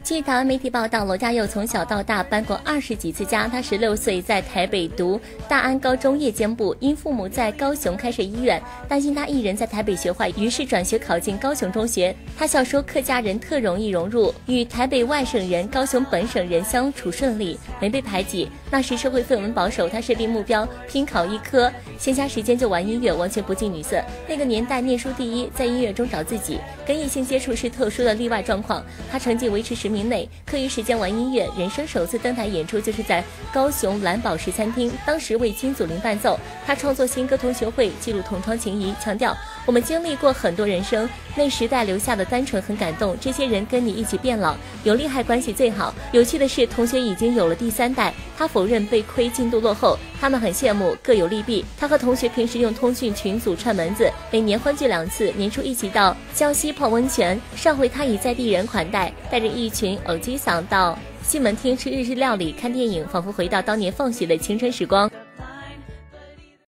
据台湾媒体报道，罗家佑从小到大搬过20几次家。他16岁在台北读大安高中夜间部，因父母在高雄开设医院，担心他一人在台北学坏，于是转学考进高雄中学。他笑说客家人特容易融入，与台北外省人、高雄本省人相处顺利，没被排挤。那时社会氛围保守，他设定目标拼考医科，闲暇时间就玩音乐，完全不近女色。那个年代念书第一，在音乐中找自己，跟异性接触是特殊的例外状况。他成绩维持10名内，课余时间玩音乐。人生首次登台演出就是在高雄蓝宝石餐厅，当时为金祖林伴奏。他创作新歌同学会，记录同窗情谊，强调我们经历过很多人生，那时代留下的单纯很感动。这些人跟你一起变老，有利害关系最好。有趣的是，同学已经有了第3代，他否认被亏进度落后，他们很羡慕，各有利弊。他和同学平时用通讯群组串门子，每年欢聚2次，年初一起到礁溪泡温泉。上回他以在地人款待，带着一群偶机嗓到西门町吃日式料理、看电影，仿佛回到当年放学的青春时光。